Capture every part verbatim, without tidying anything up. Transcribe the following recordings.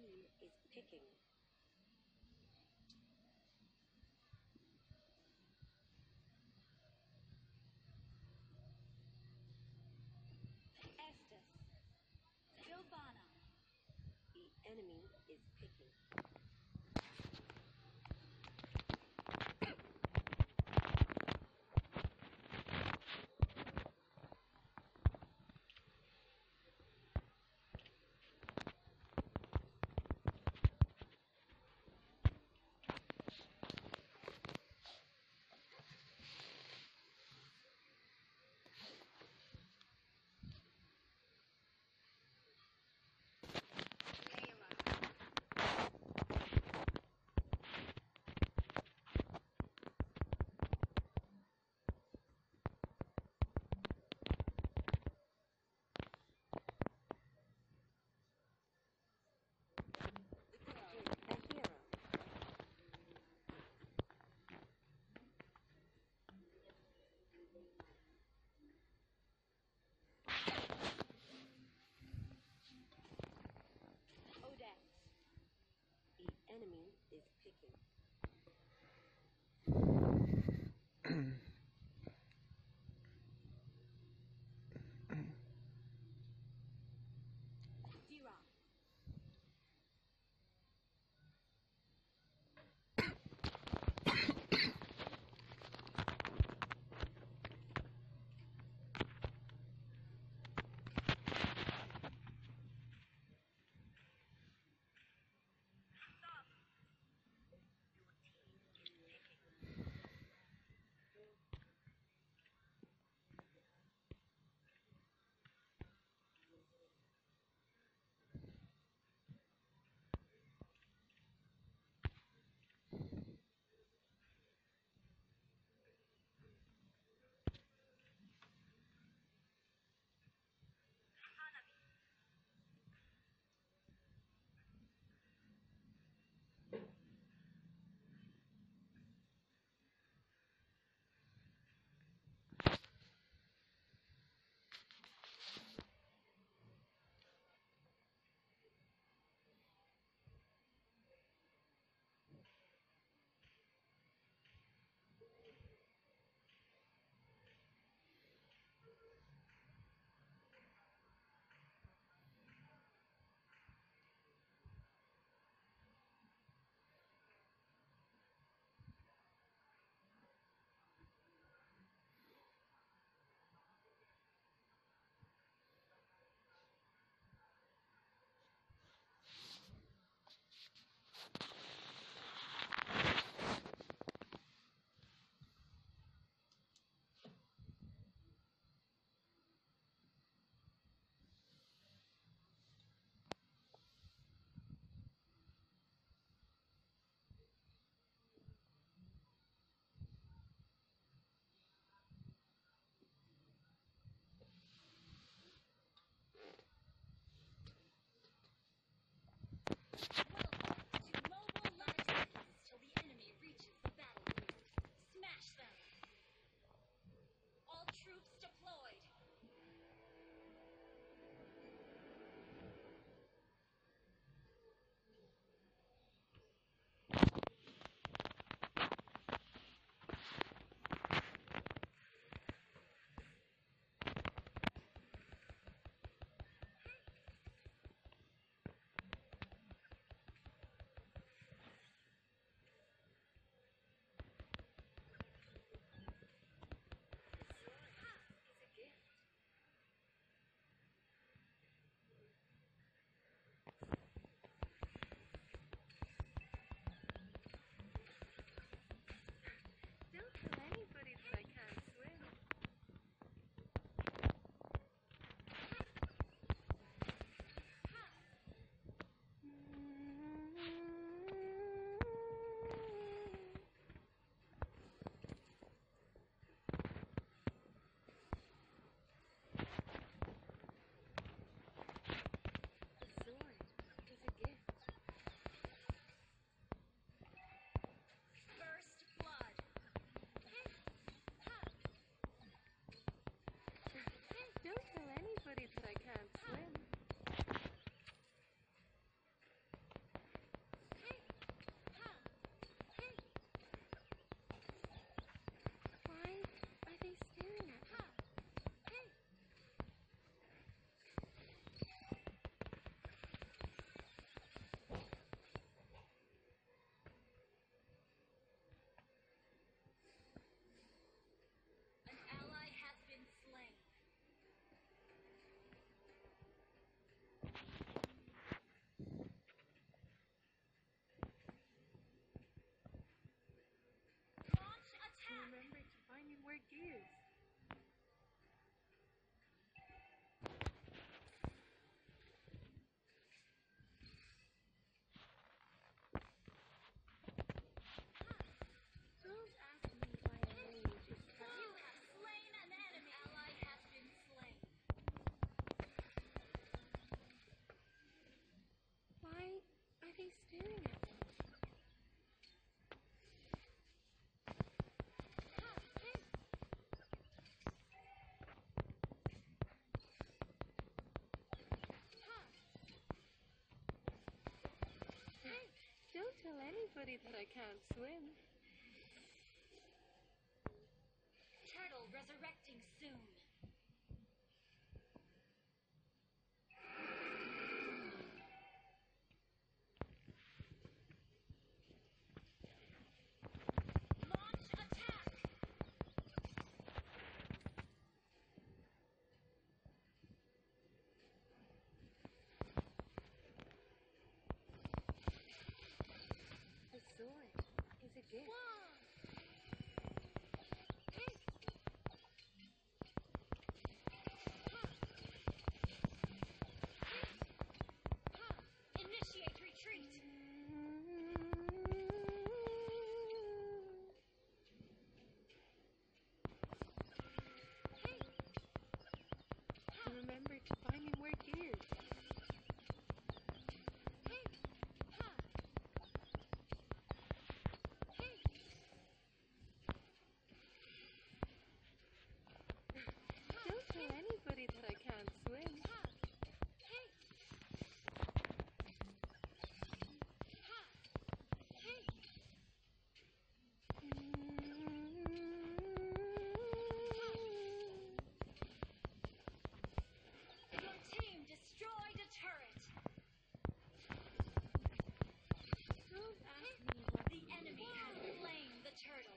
team is picking. Estes. Giovanna. The enemy is picking. Layla. anybody that I can't swim. Turtle resurrecting soon. Launch attack. The sword is a gift. Whoa. Initiate retreat. Remember to find me more gears. Don't tell anybody that I can't swim. Your team destroyed a turret. Don't ask me what The enemy has slain the turtle.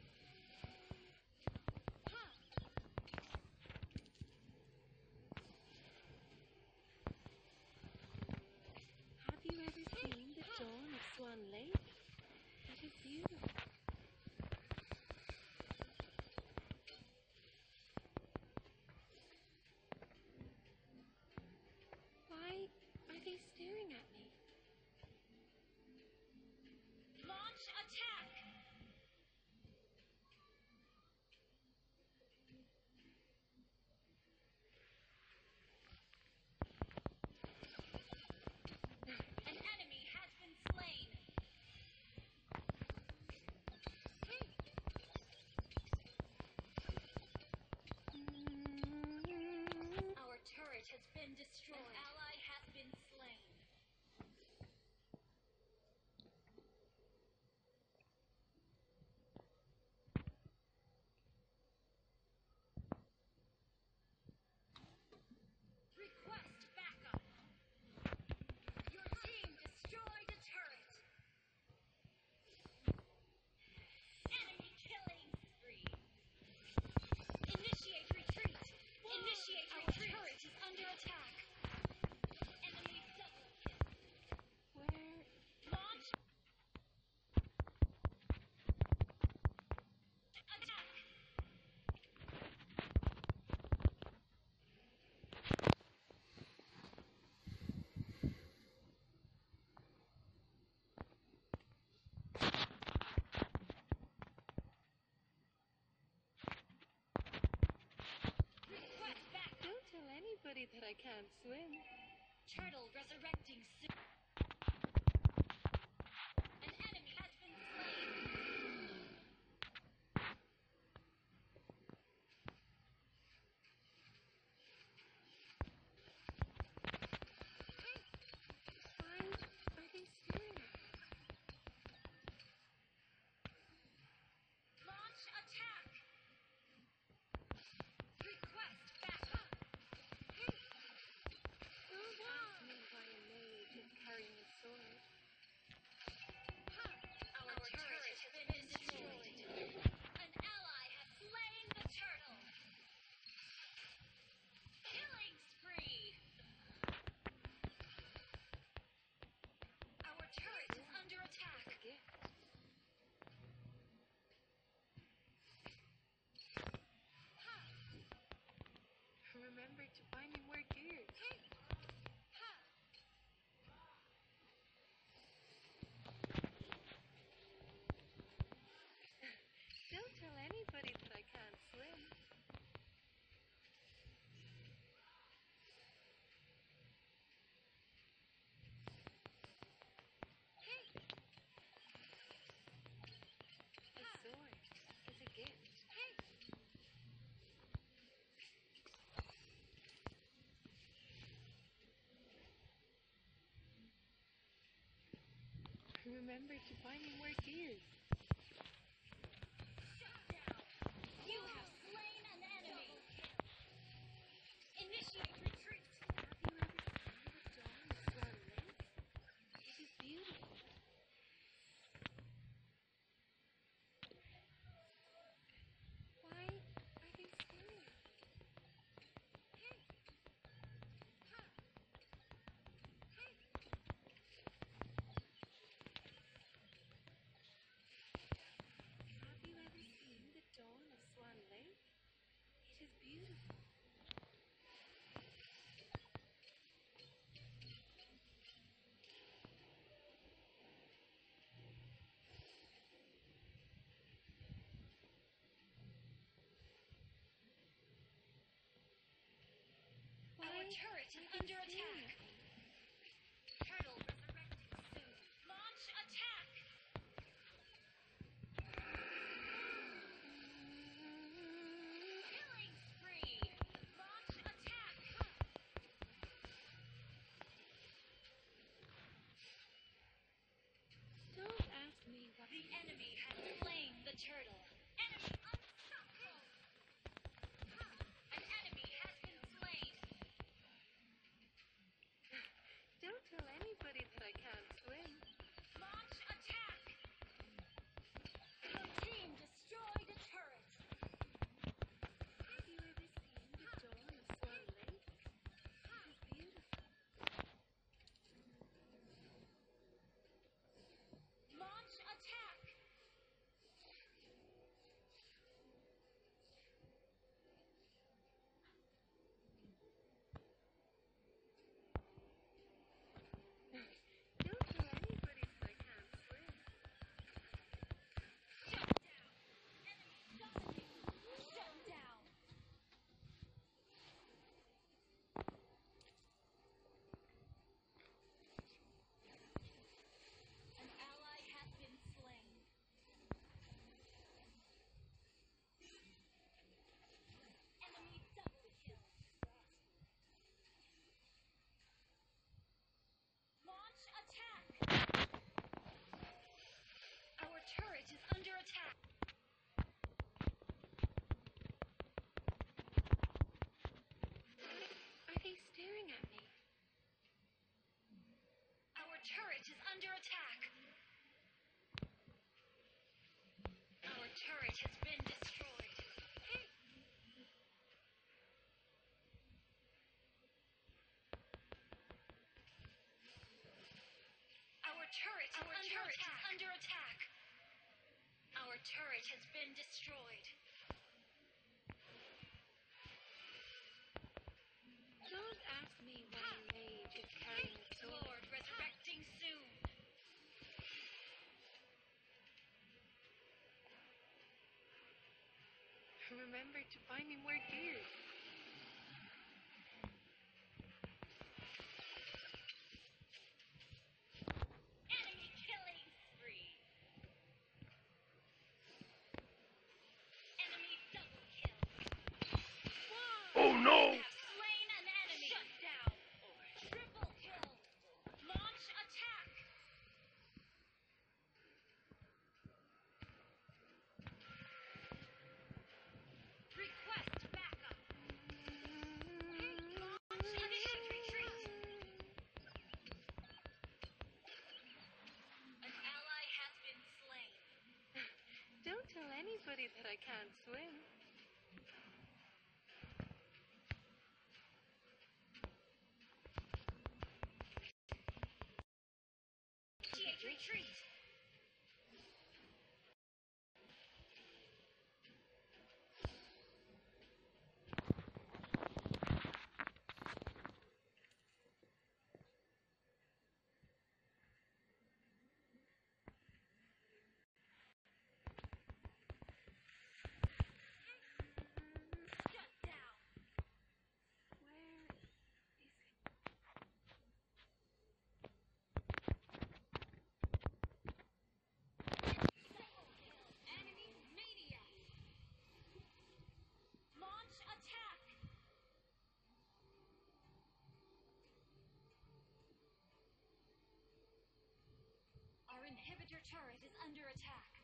Have you ever seen the dawn of Swan Lake? It is beautiful. Why are they staring at me? Launch attack. An enemy has been slain. Our turret has been destroyed. An ally has been slain. Request backup. Your team destroyed a turret. Enemy killing spree. Initiate retreat. Initiate retreat. Our turret is under attack. Enemy double kill. Where? Launch attack. Request backup. Don't tell anybody that I can't swim. Turtle resurrecting soon. An enemy has been slain. Why are they staring at me? Launch attack. Request backup. Don't ask me why a mage is carrying Remember to find him where he is. Shut down. You have slain an enemy. Initiate retreat. Have you ever seen the dawn of Swan Lake? It is beautiful. Why are they staring at me? Hey. Ha. Hey. Have you ever seen the dawn of Swan Lake? It is beautiful. Why Our turret is are they under staring attack. at me? Turtle resurrecting soon. Launch attack. Killing spree. Launch attack. Don't ask me what The enemy has slain the turtle. Enemy unstoppable. Ha. An enemy has been slain. Don't tell anybody that I can't swim. Launch attack. Your team destroyed a turret. Have you ever seen the dawn of Swan Lake? It is beautiful. Launch attack. Don't tell anybody that I can't swim. Shut down. Enemy dominated. Shut down. An ally has been slain. Enemy double kill. Launch attack. Our turret is under attack. Are they staring at me? Our turret is under attack. Our turret has been destroyed. Hey. Our turret is Our under turret is attack. Under attack. Our turret has been destroyed. Don't ask me why a mage is carrying a sword. Lord resurrecting soon. Remember to find him where he is. Enemy killing spree. Enemy double kill. Oh no! You have slain an enemy. Shut down. Triple kill. Launch attack. Request backup. Launch initiate retreat. An ally has been slain. Don't tell anybody that I can't swim. Initiate retreat. Shut down. Where is it? Your turret is under attack.